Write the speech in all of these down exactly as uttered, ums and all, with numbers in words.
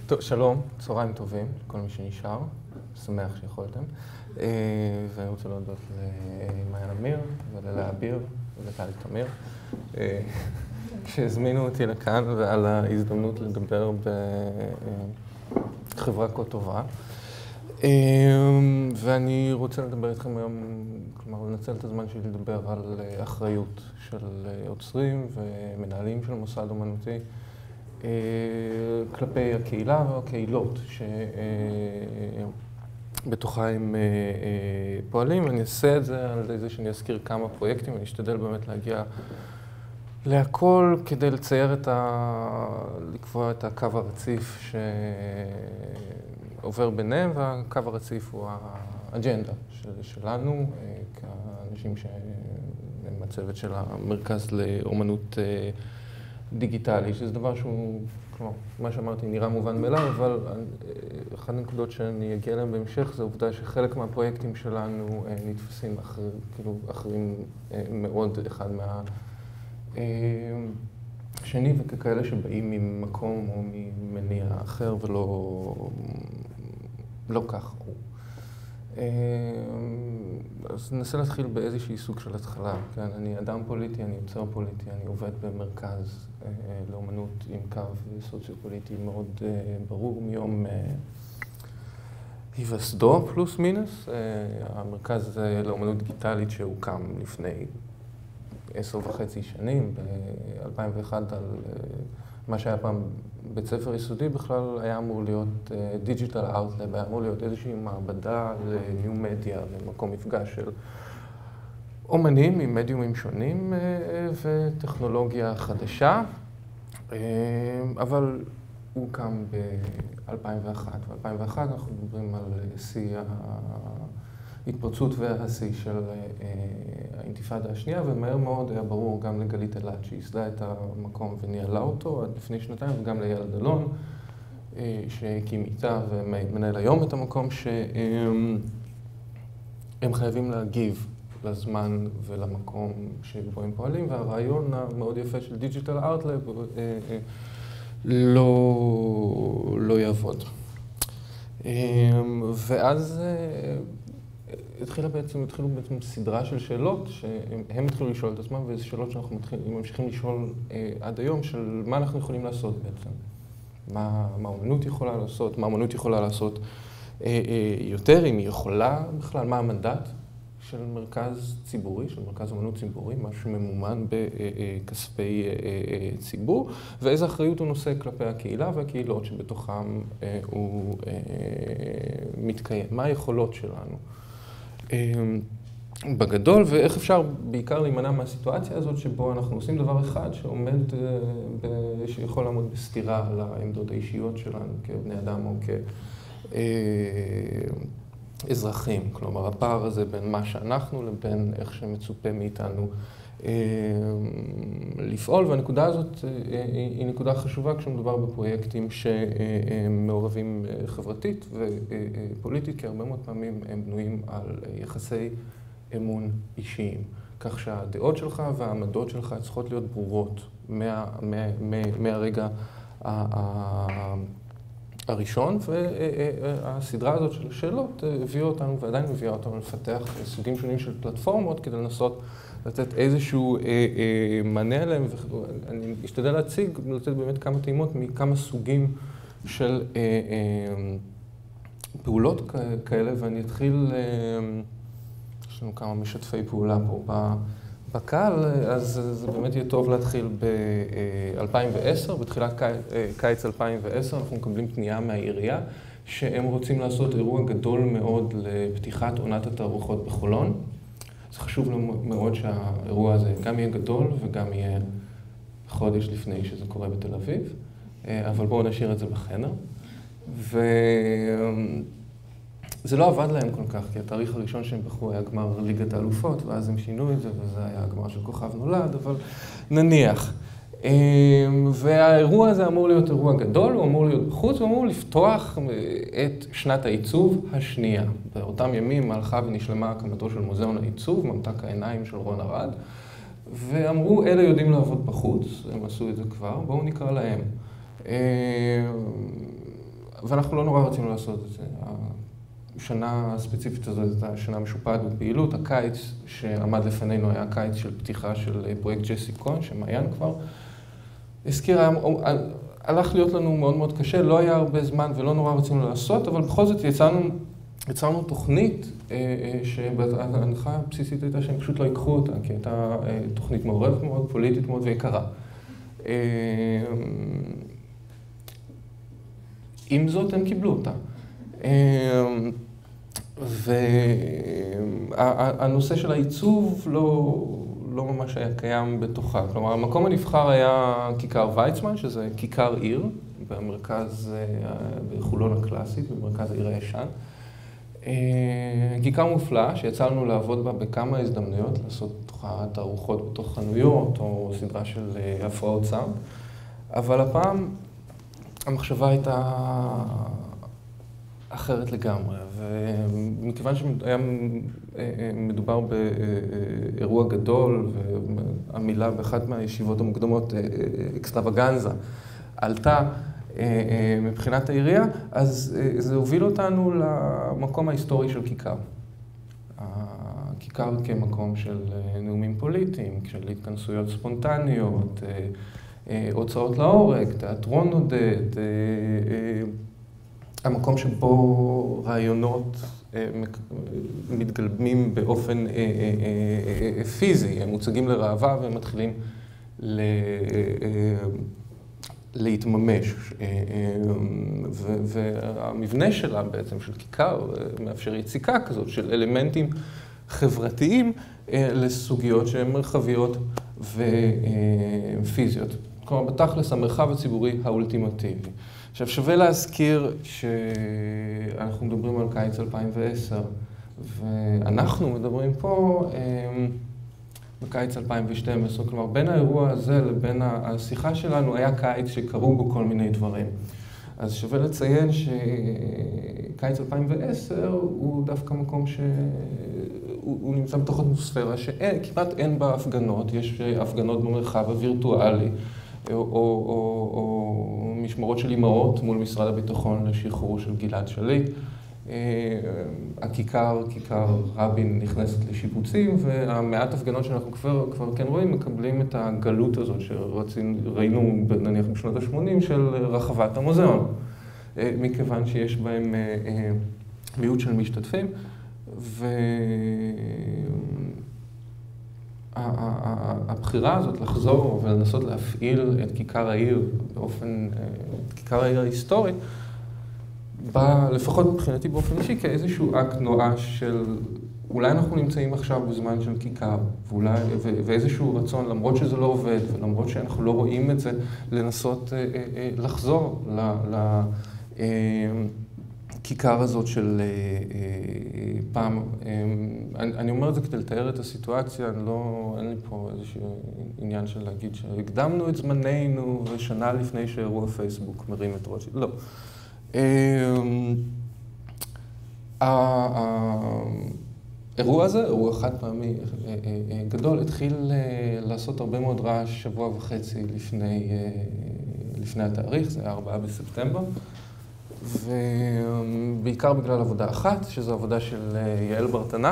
שלום, צהריים טובים לכל מי שנשאר, שמח שיכולתם. ואני רוצה להודות למעיין אמיר וללאה אביר ולטלי תמיר, שהזמינו אותי לכאן ועל ההזדמנות לדבר בחברה כה טובה. ואני רוצה לדבר איתכם היום, כלומר לנצל את הזמן שלי לדבר על אחריות של יוצרים ומנהלים של מוסד אומנותי כלפי הקהילה והקהילות שבתוכה הם פועלים. אני אעשה את זה על זה שאני אזכיר כמה פרויקטים, אני אשתדל באמת להגיע להכל כדי לצייר את ה... לקבוע את הקו הרציף שעובר ביניהם, והקו הרציף הוא האג'נדה של, שלנו כאנשים שהם הצוות של המרכז לאומנות דיגיטלי, שזה דבר שהוא, כלומר, מה שאמרתי נראה מובן מאליו, אבל אחת הנקודות שאני אגיע אליהם בהמשך זה העובדה שחלק מהפרויקטים שלנו נתפסים אחר, כאילו, אחרים מאוד אחד מהשני, וככאלה שבאים ממקום או ממניע אחר ולא לא כך הוא. אז ננסה להתחיל באיזושהי סוג של התחלה. כן? אני אדם פוליטי, אני יוצר פוליטי, אני עובד במרכז לאומנות עם קו סוציו-פוליטי מאוד ברור מיום היווסדו פלוס מינוס. המרכז לאומנות דיגיטלית שהוקם לפני עשר וחצי שנים, ב-אלפיים ואחת, על מה שהיה פעם בית ספר יסודי בכלל היה אמור להיות דיג'יטל אאוטלב, היה אמור להיות איזושהי מעבדה לניו מדיה, למקום מפגש של אומנים עם מדיומים שונים וטכנולוגיה חדשה, אבל הוא קם ב-אלפיים ואחת, ב-אלפיים ואחת אנחנו מדברים על שיא ההתפרצות והשיא של האינתיפאדה השנייה, ומהר מאוד היה ברור גם לגלית אלעד שהסדה את המקום וניהלה אותו עד לפני שנתיים, וגם ליעל דלון שהקים איתה ומנהל היום את המקום, שהם חייבים להגיב לזמן ולמקום שבו הם פועלים, והרעיון המאוד יפה של דיג'יטל אאוטלב לא, לא יעבוד. ואז התחילה בעצם, התחילו בעצם סדרה של שאלות שהם התחילו לשאול את עצמם, וזה שאלות שאנחנו מתחילים, ממשיכים לשאול אה, עד היום, של מה אנחנו יכולים לעשות בעצם. מה, מה האמנות יכולה לעשות, מה האמנות יכולה לעשות אה, אה, יותר, אם היא יכולה בכלל, מה המנדט של מרכז ציבורי, של מרכז אמנות ציבורי, משהו שממומן בכספי אה, אה, ציבור, ואיזה אחריות הוא נושא כלפי הקהילה והקהילות שבתוכם אה, הוא אה, מתקיים. מה היכולות שלנו בגדול, ואיך אפשר בעיקר להימנע מהסיטואציה הזאת שבו אנחנו עושים דבר אחד שעומד, שיכול לעמוד בסתירה לעמדות האישיות שלנו כבני אדם או כאזרחים. כלומר, הפער הזה בין מה שאנחנו לבין איך שמצופה מאיתנו לפעול, והנקודה הזאת היא נקודה חשובה כשמדובר בפרויקטים שמעורבים חברתית ופוליטית, כי הרבה מאוד פעמים הם בנויים על יחסי אמון אישיים, כך שהדעות שלך והעמדות שלך צריכות להיות ברורות מה, מה, מה, מהרגע הראשון, והסדרה הזאת של השאלות הביאה אותנו ועדיין מביאה אותנו לפתח סוגים שונים של פלטפורמות כדי לנסות לתת איזשהו אה, אה, מענה עליהם, ואני אשתדל להציג, לתת באמת כמה טעימות מכמה סוגים של אה, אה, פעולות כאלה, ואני אתחיל, אה, יש לנו כמה משתפי פעולה פה בקהל, אז זה באמת יהיה טוב להתחיל ב-אלפיים ועשר, בתחילת קיץ אלפיים ועשר, אנחנו מקבלים פנייה מהעירייה, שהם רוצים לעשות אירוע גדול מאוד לפתיחת עונת התערוכות בחולון. זה חשוב מאוד שהאירוע הזה גם יהיה גדול וגם יהיה חודש לפני שזה קורה בתל אביב, אבל בואו נשאיר את זה בחדר. וזה לא עבד להם כל כך, כי התאריך הראשון שהם בחרו היה גמר ליגת האלופות, ואז הם שינו את זה, וזה היה גמר של כוכב נולד, אבל נניח. והאירוע הזה אמור להיות אירוע גדול, הוא אמור להיות בחוץ, הוא אמור לפתוח את שנת העיצוב השנייה. באותם ימים הלכה ונשלמה הקמתו של מוזיאון העיצוב, ממתק העיניים של רון ארד, ואמרו, אלה יודעים לעבוד בחוץ, הם עשו את זה כבר, בואו נקרא להם. ואנחנו לא נורא רצינו לעשות את זה. השנה הספציפית הזאת הייתה שנה משופעת בפעילות. הקיץ שעמד לפנינו היה קיץ של פתיחה של פרויקט ג'סיקון, שמעיין כבר הזכיר, הלך להיות לנו מאוד מאוד קשה, לא היה הרבה זמן ולא נורא רצינו לעשות, אבל בכל זאת יצרנו, יצרנו תוכנית שההנחה הבסיסית הייתה שהם פשוט לא ייקחו אותה, כי הייתה תוכנית מעורבת מאוד, פוליטית מאוד ויקרה. עם זאת הם קיבלו אותה. והנושא של העיצוב לא, לא ממש היה קיים בתוכה. כלומר, המקום הנבחר היה כיכר ויצמן, שזה כיכר עיר, במרכז, בחולון הקלאסית, במרכז העיר הישן. כיכר מופלא, שיצרנו לעבוד בה בכמה הזדמנויות, לעשות תוכה תערוכות בתוך חנויות, או סדרה של הפרעות סאונד. אבל הפעם המחשבה הייתה אחרת לגמרי, ומכיוון שהיה מדובר באירוע גדול, והמילה באחת מהישיבות המוקדמות, אקסטרווגנזה, עלתה מבחינת העירייה, אז זה הוביל אותנו למקום ההיסטורי של כיכר. הכיכר כמקום של נאומים פוליטיים, של התכנסויות ספונטניות, הוצאות להורג, תיאטרון עודד, המקום שבו רעיונות מתגלמים באופן פיזי, הם מוצגים לראווה והם מתחילים להתממש. והמבנה שלה בעצם, של כיכר, מאפשר יציקה כזאת של אלמנטים חברתיים לסוגיות שהן מרחביות ופיזיות. כלומר, בתכלס, המרחב הציבורי האולטימטיבי. עכשיו, שווה להזכיר שאנחנו מדברים על קיץ אלפיים ועשר, ואנחנו מדברים פה בקיץ אלפיים ושתים עשרה, כלומר, בין האירוע הזה לבין השיחה שלנו היה קיץ שקרו בו כל מיני דברים. אז שווה לציין שקיץ אלפיים ועשר הוא דווקא מקום שהוא נמצא בתוך אטמוספירה שכמעט אין בה הפגנות, יש הפגנות במרחב הווירטואלי, או, או, או, או משמרות של אימהות מול משרד הביטחון לשחרור של גלעד שליט. הכיכר, כיכר רבין נכנסת לשיפוצים, והמעט הפגנות שאנחנו כבר, כבר כן רואים, מקבלים את הגלות הזאת שראינו נניח בשנות ה-שמונים של רחבת המוזיאון, מכיוון שיש בהם מיעוט של משתתפים, והבחירה הזאת לחזור ולנסות להפעיל את כיכר העיר באופן, את כיכר העיר ההיסטורית, בא, לפחות מבחינתי באופן אישי, כאיזשהו אקט נואש של אולי אנחנו נמצאים עכשיו בזמן של כיכר, ואולי, ו, ואיזשהו רצון, למרות שזה לא עובד, ולמרות שאנחנו לא רואים את זה, לנסות אה, אה, לחזור לכיכר הזאת של אה, אה, פעם. אה, אני, אני אומר את זה כדי לתאר את הסיטואציה, אני לא, אין לי פה איזשהו עניין של להגיד שהקדמנו את זמננו, ושנה לפני שאירוע פייסבוק מרים את ראשי, לא. האירוע הזה, אירוע חד פעמי גדול, התחיל לעשות הרבה מאוד רעש שבוע וחצי לפני, לפני התאריך, זה היה ארבעה בספטמבר, ובעיקר בגלל עבודה אחת, שזו עבודה של יעל ברטנה,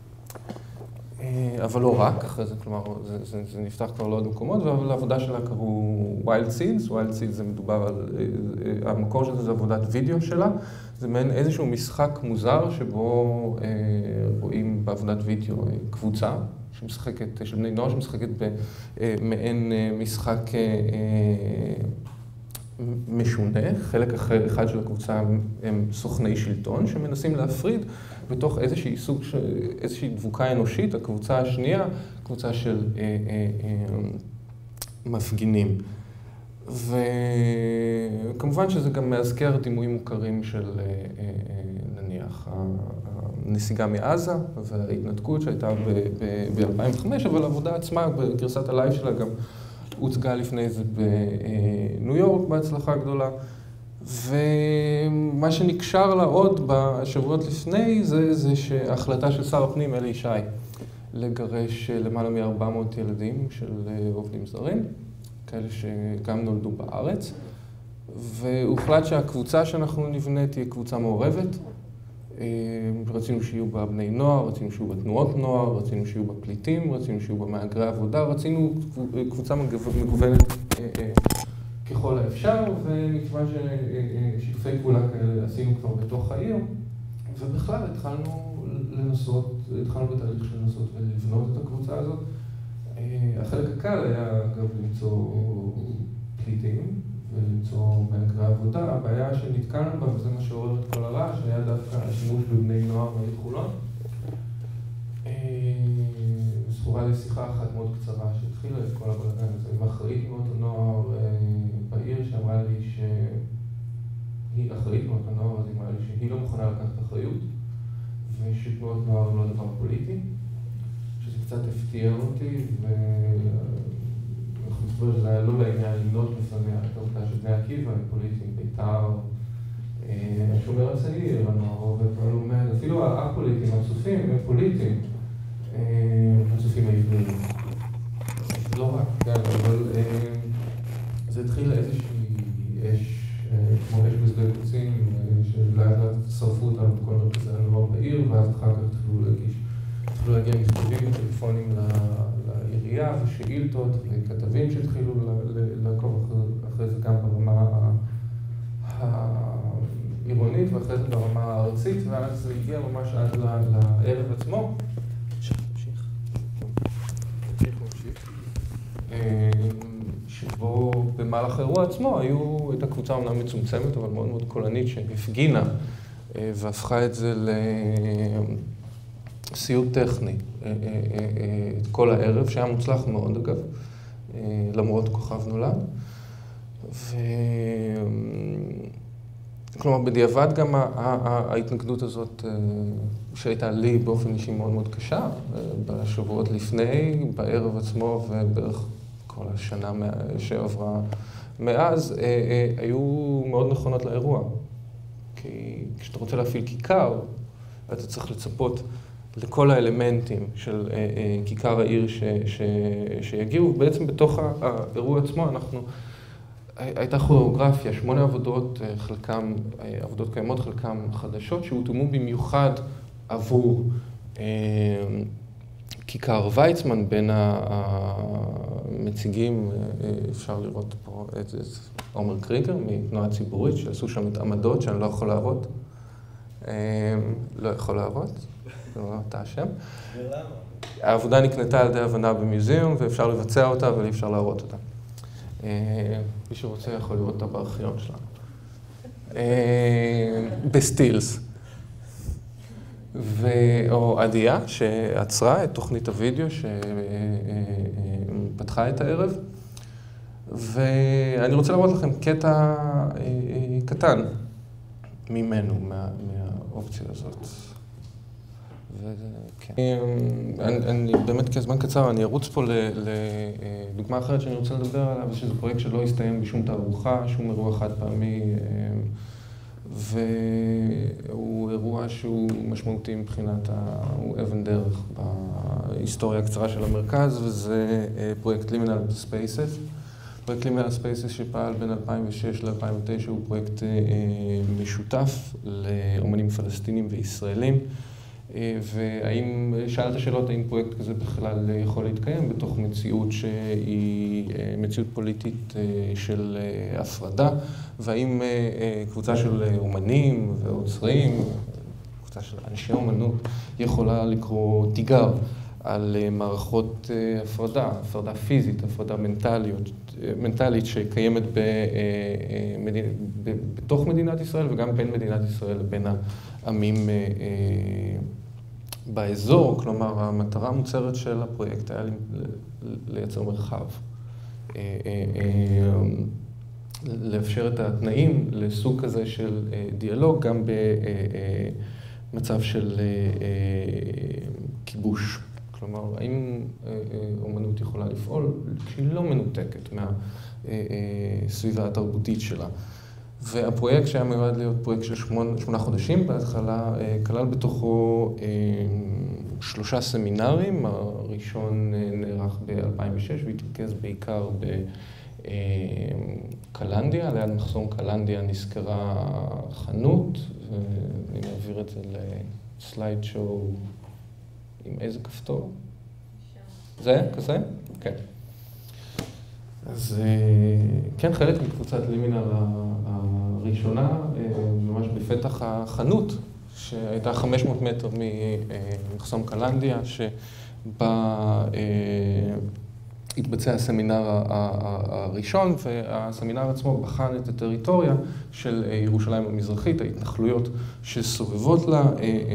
אבל לא רק, אחרי זה, כלומר, זה, זה, זה נפתח כבר לעוד מקומות, אבל העבודה שלה קראו Wild Seeds. Wild Seeds זה מדובר על, המקור של זה זה עבודת וידאו שלה. זה מעין איזשהו משחק מוזר שבו אה, רואים בעבודת וידאו קבוצה שמשחקת, של בני נוער שמשחקת במעין משחק אה, משונה. חלק אחר, אחד של הקבוצה הם סוכני שלטון שמנסים להפריד בתוך איזושהי סוג, איזושהי דבוקה אנושית, הקבוצה השנייה, קבוצה של אה, אה, אה, מפגינים. וכמובן שזה גם מאזכר דימויים מוכרים של אה, אה, נניח הנסיגה מעזה וההתנתקות שהייתה ב-אלפיים וחמש, אבל העבודה עצמה בגרסת הלייב שלה גם הוצגה לפני זה בניו יורק בהצלחה גדולה. ומה שנקשר לה עוד בשבועות לפני זה, זה שההחלטה של שר הפנים אלי ישי לגרש למעלה מ-ארבע מאות ילדים של עובדים זרים, כאלה שגם נולדו בארץ, והוחלט שהקבוצה שאנחנו נבנה תהיה קבוצה מעורבת. רצינו שיהיו בה בני נוער, רצינו שיהיו בה תנועות נוער, רצינו שיהיו בה פליטים, רצינו שיהיו בה מהגרי עבודה, רצינו קבוצה מגוונת ככל האפשר, ומכיוון ששיתופי פעולה כאלה עשינו כבר בתוך העיר, ובכלל התחלנו לנסות, התחלנו בתהליך של לנסות ולבנות את הקבוצה הזאת. החלק הקל היה אגב למצוא פליטים ולמצוא מהגרי עבודה. הבעיה שנתקלנו בה, וזה מה שעורר את כל הרעש, היה דווקא השימוש בבני נוער בעיר חולון. זכורה לי שיחה אחת מאוד קצרה שהתחילה את כל הבלגן הזה עם אחראית תנועות הנוער בעיר, שאמרה לי שהיא אחראית תנועות הנוער, אז היא אמרה לי שהיא לא מוכנה לקחת אחריות ושתנועות נוער לא דבר פוליטי, שזה קצת הפתיע אותי, ואנחנו מסתבר שזה היה לא לעניין למנות לפניה את העובדה של בני עקיבא, הם פוליטיים, בית"ר, השומר הצעיר, הנוער והלומד, אפילו הפוליטיים, הצופים, הם פוליטיים, הצופים העבריים. לא רק, כן, אבל זה התחיל איזושהי אש, כמו אש בשדה קוצים, שלאט לאט שרפו אותנו בכל מרכזי הנוער בעיר, ואז אחר כך התחילו להגיש, התחילו להגיע מכתבים וטלפונים לעירייה, ושאילתות וכתבים שהתחילו לעקוב אחרי זה גם ברמה העירונית ואחרי זה ברמה הארצית, ואז זה הגיע ממש עד לערב עצמו. תמשיך. תמשיך, תמשיך. שבו במהלך האירוע עצמו היו, הייתה קבוצה אומנם מצומצמת, אבל מאוד מאוד קולנית, שהפגינה והפכה את זה לסיוט טכני את כל הערב, שהיה מוצלח מאוד אגב, למרות כוכב נולד. ו... כלומר, בדיעבד גם ההתנגדות הזאת שהייתה לי באופן אישי מאוד מאוד קשה, בשבועות לפני, בערב עצמו ובערך כל השנה שעברה מאז, היו מאוד נכונות לאירוע. כי כשאתה רוצה להפעיל כיכר, אתה צריך לצפות לכל האלמנטים של כיכר העיר ש, ש, שיגיעו. בעצם בתוך האירוע עצמו אנחנו, הייתה כוריאוגרפיה, שמונה עבודות, חלקם עבודות קיימות, חלקם חדשות, שהותאמו במיוחד עבור כיכר ויצמן. בין המציגים אפשר לראות פה את עומר קריגר מתנועה ציבורית, שעשו שם את עמדות שאני לא יכול להראות. לא יכול להראות, לא אתה השם. ולמה? העבודה נקנתה על ידי הבנה במיוזיאום, ואפשר לבצע אותה, אבל אי אפשר להראות אותה. מי שרוצה יכול לראות אותה בארכיון שלנו. בסטילס. או עדיה, שעצרה את תוכנית הוידאו שפתחה את הערב. ואני רוצה להראות לכם קטע קטן ממנו, מהאופציה הזאת. אני באמת כזמן קצר, אני ארוץ פה לדוגמה אחרת שאני רוצה לדבר עליו, שזה פרויקט שלא הסתיים בשום תערוכה, שום אירוע חד פעמי, והוא אירוע שהוא משמעותי מבחינת, הוא אבן דרך בהיסטוריה הקצרה של המרכז, וזה פרויקט Liminal Spaces. פרויקט Liminal Spaces שפעל בין אלפיים ושש ל-אלפיים ותשע הוא פרויקט משותף לאומנים פלסטינים וישראלים. והאם, שאלת שאלות, האם פרויקט כזה בכלל יכול להתקיים בתוך מציאות שהיא מציאות פוליטית של הפרדה, והאם קבוצה של אומנים ועוצרים, קבוצה של אנשי אומנות, יכולה לקרוא תיגר על מערכות הפרדה, הפרדה פיזית, הפרדה מנטליות, מנטלית שקיימת במדינה, בתוך מדינת ישראל וגם בין מדינת ישראל לבין העמים באזור. כלומר, המטרה המוצהרת של הפרויקט היה לייצר מרחב, לאפשר את התנאים לסוג כזה של דיאלוג, גם במצב של כיבוש. כלומר, האם אומנות יכולה לפעול כשהיא לא מנותקת מהסביבה התרבותית שלה. והפרויקט שהיה מיועד להיות פרויקט של שמונה, שמונה חודשים, בהתחלה כלל בתוכו שלושה סמינרים. הראשון נערך ב-אלפיים ושש והתרכז בעיקר קלנדיה, ליד מחסום קלנדיה נזכרה חנות, ואני מעביר את זה לסלייד שואו עם איזה כפתור? זה? כזה? כן. אז כן, חלק מקבוצת לימינל הראשונה, ממש בפתח החנות, שהייתה חמש מאות מטר ממחסום קלנדיה, שבה התבצע הסמינר הראשון, והסמינר עצמו בחן את הטריטוריה של ירושלים המזרחית, ההתנחלויות שסובבות לה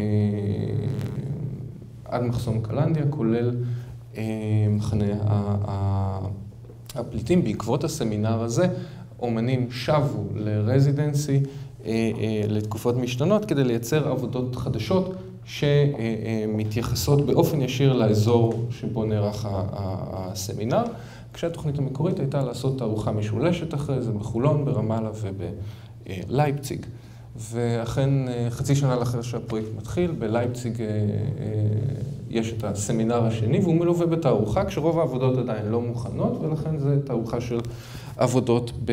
עד מחסום קלנדיה, כולל מחנה הפליטים. בעקבות הסמינר הזה, אומנים שבו לרזידנסי לתקופות משתנות כדי לייצר עבודות חדשות שמתייחסות באופן ישיר לאזור שבו נערך הסמינר, כשהתוכנית המקורית הייתה לעשות תערוכה משולשת אחרי זה בחולון, ברמאללה ובלייפציג. ואכן חצי שנה לאחר שהפרויקט מתחיל, בלייפציג יש את הסמינר השני, והוא מלווה בתערוכה, כשרוב העבודות עדיין לא מוכנות, ולכן זו תערוכה של עבודות ב...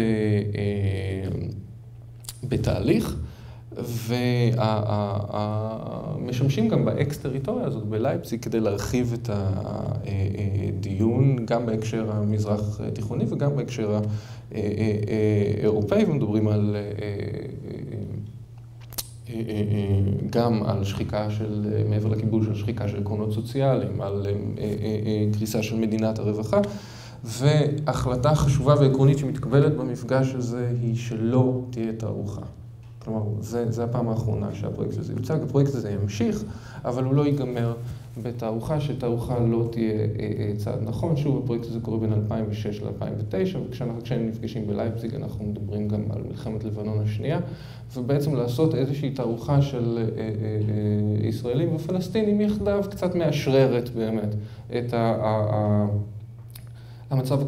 בתהליך, ומשמשים גם באקס-טריטוריה הזאת בלייפציג כדי להרחיב את הדיון, גם בהקשר המזרח תיכוני וגם בהקשר האירופאי, ומדברים על גם על שחיקה של, מעבר לכיבוש, על שחיקה של עקרונות סוציאליים, על קריסה של מדינת הרווחה, והחלטה חשובה ועקרונית שמתקבלת במפגש הזה היא שלא תהיה תערוכה. כלומר, זה, זה הפעם האחרונה שהפרויקט הזה יוצג. הפרויקט הזה ימשיך, אבל הוא לא ייגמר בתערוכה, שתערוכה לא תהיה צעד נכון. שוב, הפרויקט הזה קורה בין אלפיים ושש ל-אלפיים ותשע, וכשאנחנו נפגשים בלייפציג, אנחנו מדברים גם על מלחמת לבנון השנייה, ובעצם לעשות איזושהי תערוכה של ישראלים ופלסטינים יחדיו, קצת מאשררת באמת את ה... המצב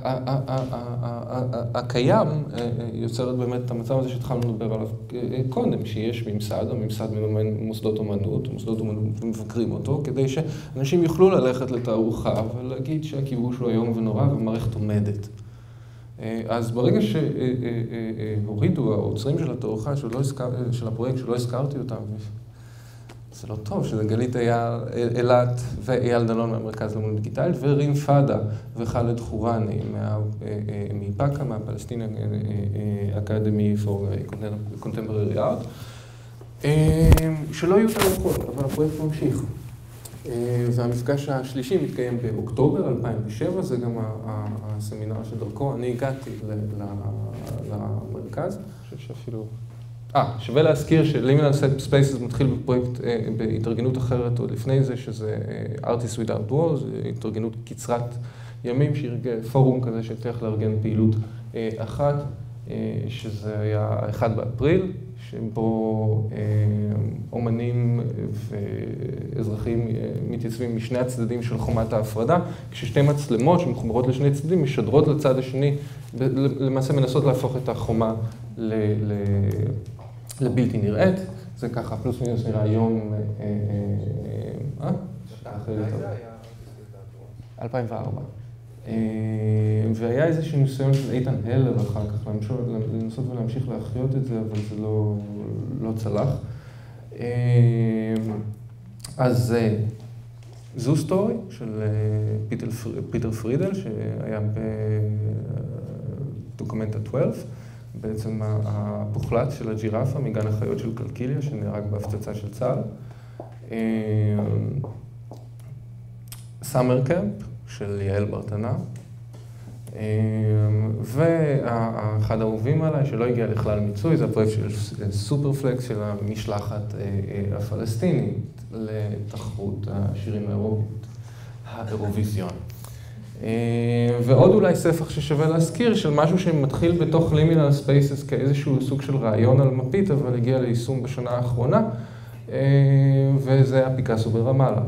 הקיים יוצרת באמת את המצב הזה שהתחלנו לדבר עליו קודם, שיש ממסד, הממסד מממן מוסדות אומנות, מוסדות אומנות מבקרים אותו, כדי שאנשים יוכלו ללכת לתערוכה ולהגיד שהכיבוש הוא איום ונורא והמערכת עומדת. אז ברגע שהורידו העוצרים של התערוכה, של הפרויקט שלא הזכרתי אותם, זה לא טוב, שזה גלית אילת ואייל דלון מהמרכז לאמנות דיגיטלית, ורים פאדה וחאלד חורני מפאקה, מהפלסטין אקדמי for Contemporary Art, שלא יהיו תערוכות, אבל הפרויקט ממשיך. והמפגש השלישי מתקיים באוקטובר אלפיים ושבע, זה גם הסמינר שדרכו. אני הגעתי למרכז, אני חושב שאפילו... אה, שווה להזכיר שלימינל ספייסס מתחיל בפרויקט, בהתארגנות אחרת עוד לפני זה, שזה Artists Without Walls, התארגנות קצרת ימים, פורום כזה שהצליח לארגן פעילות אחת, שזה היה האחד באפריל, שבו אומנים ואזרחים מתייצבים משני הצדדים של חומת ההפרדה, כששתי מצלמות שמחוברות לשני צדדים משדרות לצד השני, למעשה מנסות להפוך את החומה ל... לבלתי נראית. זה ככה, פלוס מינוס נראה היום... אה? אלפיים וארבע. והיה איזשהו ניסיון של איתן הלר אחר כך, לנסות ולהמשיך להחיות את זה, אבל זה לא, לא צלח. אז זו סטורי של פיטר, פיטר פרידל, שהיה בדוקומנטה שתים עשרה, בעצם הפוחלץ של הג'ירפה מגן החיות של קלקיליה, שנהרג בהפצצה של צה"ל. סאמר קמפ של יעל ברטנה. ואחד האהובים עליי, שלא הגיע לכלל מיצוי, זה הפרויקט של סופרפלקס של המשלחת הפלסטינית לתחרות השירים האירופית, האירוויזיון. ועוד אולי ספח ששווה להזכיר, של משהו שמתחיל בתוך לימינל ספייסס כאיזשהו סוג של רעיון על מפית, אבל הגיע ליישום בשנה האחרונה, וזה היה פיקאסו ברמאללה.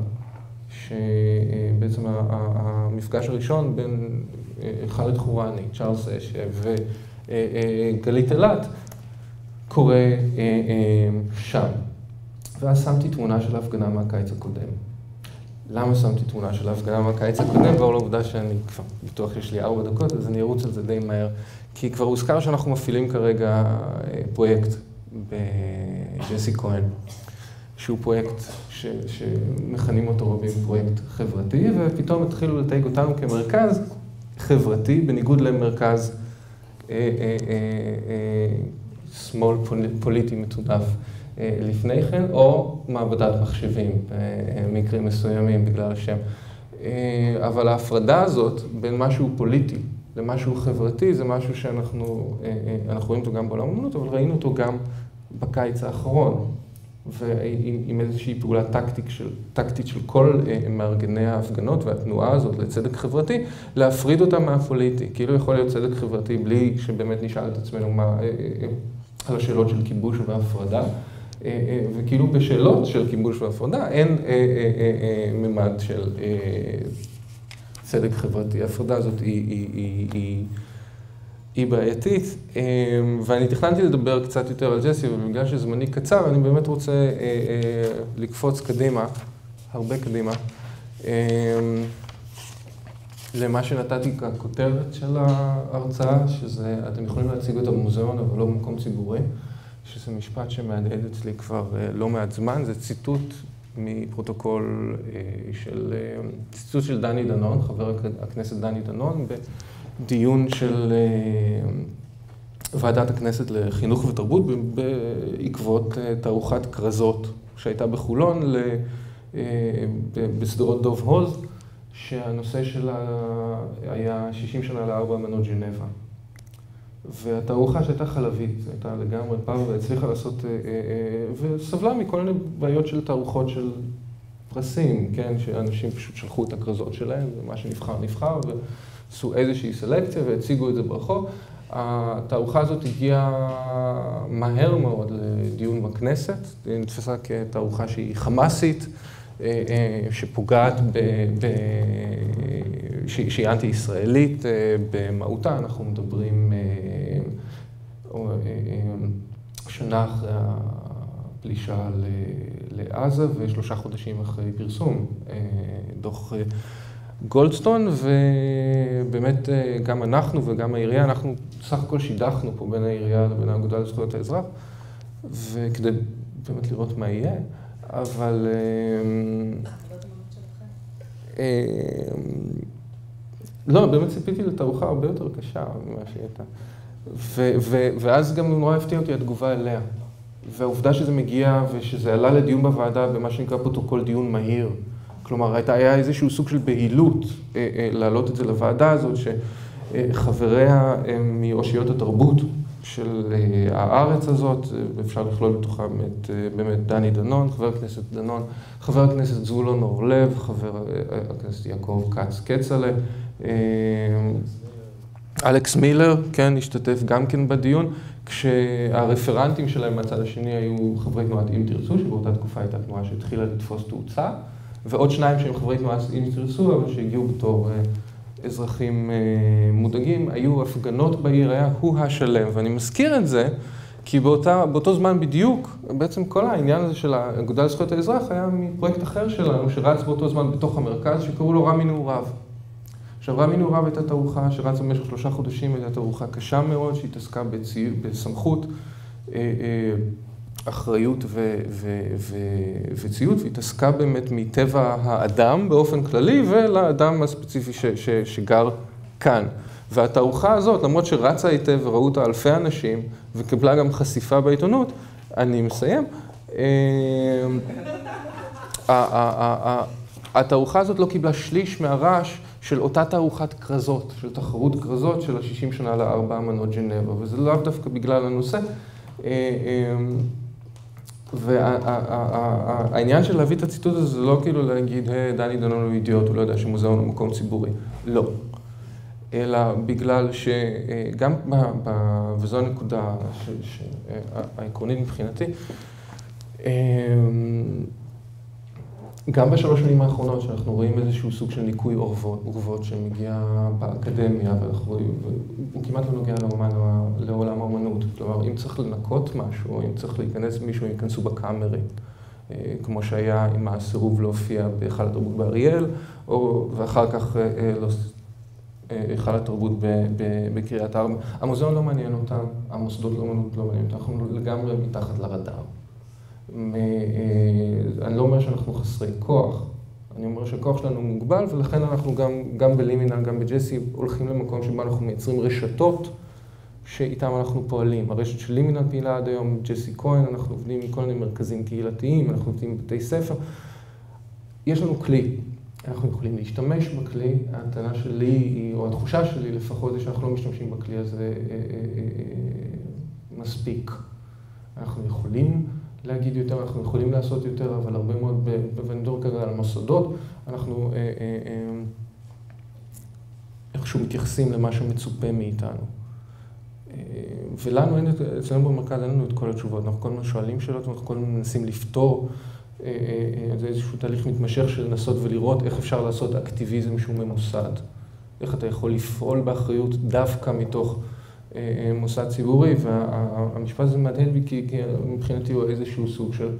שבעצם המפגש הראשון בין חאלד חורני, צ'ארלס אשיה וגלית אילת קורה שם. ואז שמתי תמונה של ההפגנה מהקיץ הקודם. למה שמתי תמונה של ההפגנה מהקיץ הקודם, ועול העובדה שאני כבר בטוח שיש לי ארבע דקות, אז אני ארוץ על זה די מהר. כי כבר הוזכר שאנחנו מפעילים כרגע פרויקט בג'סי כהן, שהוא פרויקט ש, שמכנים אותו רבים פרויקט חברתי, ופתאום התחילו לתייג אותנו כמרכז חברתי, בניגוד למרכז אה, אה, אה, אה, שמאל פוליטי מטונף אה, לפני כן, או מעבדת מחשבים במקרים מסוימים בגלל השם. אה, אבל ההפרדה הזאת בין משהו פוליטי למשהו חברתי זה משהו שאנחנו אה, אה, אנחנו רואים אותו גם בעולם האמנות, אבל ראינו אותו גם בקיץ האחרון. ועם איזושהי פעולה טקטית של, טקטית של כל מארגני ההפגנות והתנועה הזאת לצדק חברתי, להפריד אותה מהפוליטי. כאילו יכול להיות צדק חברתי בלי שבאמת נשאל את עצמנו מה, על השאלות של כיבוש והפרדה, וכאילו בשאלות של כיבוש והפרדה אין ממד של צדק חברתי. ההפרדה הזאת היא, היא, היא, היא היא בעייתית, ואני תכננתי לדבר קצת יותר על ג'סי, אבל בגלל שזמני קצר, אני באמת רוצה לקפוץ קדימה, הרבה קדימה, למה שנתתי ככותרת של ההרצאה, שזה, אתם יכולים להציג אותה במוזיאון, אבל לא במקום ציבורי, שזה משפט שמהדהד אצלי כבר לא מעט זמן, זה ציטוט מפרוטוקול של, ציטוט של דני דנון, חבר הכנסת דני דנון, דיון של ועדת הכנסת לחינוך ותרבות בעקבות תערוכת כרזות שהייתה בחולון בסדרות דוב הוז, שהנושא שלה היה שישים שנה לארבע אמנות ז'נבה. והתערוכה שהייתה חלבית, הייתה לגמרי פעם והצליחה לעשות, וסבלה מכל מיני בעיות של תערוכות של פרסים, כן? שאנשים פשוט שלחו את הכרזות שלהם, ומה שנבחר נבחר, עשו איזושהי סלקציה והציגו את זה ברחוב. התערוכה הזאת הגיעה מהר מאוד לדיון בכנסת, היא נתפסה כתערוכה שהיא חמאסית, שפוגעת, ב, ב, שהיא אנטי-ישראלית במהותה. אנחנו מדברים שנה אחרי הפלישה לעזה ושלושה חודשים אחרי פרסום דוח גולדסטון, ובאמת גם אנחנו וגם העירייה, אנחנו סך הכל שידכנו פה בין העירייה לבין האגודה לזכויות האזרח, וכדי באמת לראות מה יהיה, אבל לא, באמת ציפיתי לתערוכה הרבה יותר קשה ממה שהייתה. ואז גם נורא הפתיע אותי התגובה אליה. והעובדה שזה מגיע ושזה עלה לדיון בוועדה במה שנקרא פרוטוקול דיון מהיר. כלומר, היה איזשהו סוג של בהילות להעלות את זה לוועדה הזאת, שחבריה הם מאושיות התרבות של הארץ הזאת, ואפשר לכלול בתוכם את באמת דני דנון, חבר הכנסת דנון, חבר הכנסת זבולון אורלב, חבר הכנסת יעקב כץ קצלה, אלכס מילר, כן, השתתף גם כן בדיון, כשהרפרנטים שלהם מהצד השני היו חברי תנועת אם תרצו, שבאותה תקופה הייתה תנועה שהתחילה לתפוס תאוצה, ועוד שניים שהם חברי תנועת אם תרצו, אבל שהגיעו בתור אזרחים מודאגים. היו הפגנות בעיר, היה הוא השלם, ואני מזכיר את זה, כי באותה, באותו זמן בדיוק, בעצם כל העניין הזה של האגודה לזכויות האזרח היה מפרויקט אחר שלנו, שרץ באותו זמן בתוך המרכז, שקראו לו רמי נעוריו. עכשיו, רמי נעוריו הייתה תערוכה שרצה במשך שלושה חודשים, הייתה תערוכה קשה מאוד, שהתעסקה בצי... בסמכות, אחריות ו... ו... ו... וציות, והתעסקה באמת מטבע האדם באופן כללי, ולאדם הספציפי ש... ש... שגר כאן. והתערוכה הזאת, למרות שרצה היטב וראו אותה אלפי אנשים, וקבלה גם חשיפה בעיתונות, אני מסיים, התערוכה הזאת לא קיבלה שליש מהרעש של אותה תערוכת כרזות, של תחרות כרזות של ה-שישים שנה לארבע אמנות ז'נבה, וזה לאו דווקא בגלל הנושא. והעניין של להביא את הציטוט הזה זה לא כאילו להגיד, דני דנון הוא אידיוט, הוא לא יודע שמוזיאון הוא מקום ציבורי. לא. אלא בגלל שגם, וזו הנקודה העקרונית מבחינתי, גם בשלוש שנים האחרונות שאנחנו רואים איזשהו סוג של ניקוי אורוות שמגיע באקדמיה, והוא כמעט לא נוגע לעולם האמנות. כלומר, אם צריך לנקות משהו, אם צריך להיכנס מישהו, ייכנסו בקאמרי. כמו שהיה עם הסירוב להופיע בהיכל התרבות באריאל, ואחר כך היכל התרבות בקריית ארבע. המוזיאון לא מעניין אותם, המוסדות לא מעניין אותם, אנחנו לגמרי מתחת לרדאר. אני לא אומר שאנחנו חסרי כוח, אני אומר שהכוח שלנו מוגבל, ולכן אנחנו גם, גם בלימינל, גם בג'סי, הולכים למקום שבו אנחנו מייצרים רשתות שאיתם אנחנו פועלים. הרשת של לימינל פעילה עד היום, ג'סי כהן, אנחנו עובדים עם כל מיני מרכזים קהילתיים, אנחנו עובדים בבתי ספר. יש לנו כלי, אנחנו יכולים להשתמש בכלי, הטענה שלי, או התחושה שלי לפחות, זה שאנחנו לא משתמשים בכלי הזה מספיק. אנחנו יכולים להגיד יותר, אנחנו יכולים לעשות יותר, אבל הרבה מאוד, ונדור כרגע על מוסדות, אנחנו איכשהו מתייחסים למה שמצופה מאיתנו. ולנו אין, אצלנו במרכז אין לנו את כל התשובות, אנחנו כל הזמן שואלים שאלות, אנחנו כל הזמן מנסים לפתור, זה איזשהו תהליך מתמשך של לנסות ולראות איך אפשר לעשות אקטיביזם שהוא ממוסד. איך אתה יכול לפעול באחריות דווקא מתוך מוסד ציבורי, והמשפט הזה מהדהד בי כי מבחינתי הוא איזשהו סוג של...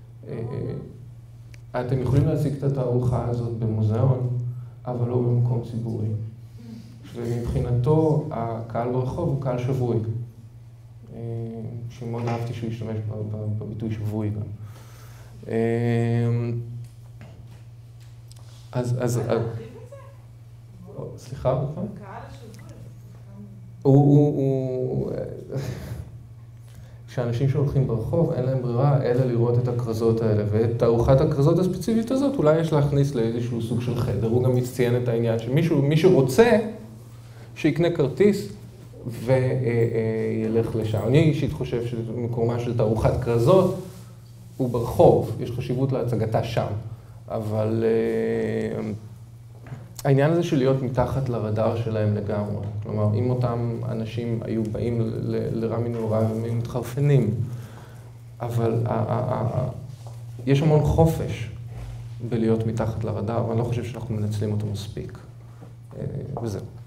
אתם יכולים להשיג את התערוכה הזאת במוזיאון, אבל לא במקום ציבורי. ומבחינתו, הקהל ברחוב הוא קהל שבוי. שמאוד אהבתי שהוא ישתמש בביטוי שבוי גם. אז... אז... סליחה, נכון? הוא... כשאנשים שהולכים ברחוב, אין להם ברירה, אלא לראות את הכרזות האלה. ואת תערוכת הכרזות הספציפית הזאת, אולי יש להכניס לאיזשהו סוג של חדר. הוא גם מציין את העניין שמישהו, מי שרוצה, שיקנה כרטיס וילך לשם. אני אישית חושב שמקומה של תערוכת כרזות הוא ברחוב, יש חשיבות להצגתה שם. אבל העניין הזה של להיות מתחת לרדאר שלהם לגמרי. כלומר, אם אותם אנשים היו באים לרמי נאורה, הם היו מתחרפנים. אבל יש המון חופש בלהיות מתחת לרדאר, ואני לא חושב שאנחנו מנצלים אותו מספיק. וזהו.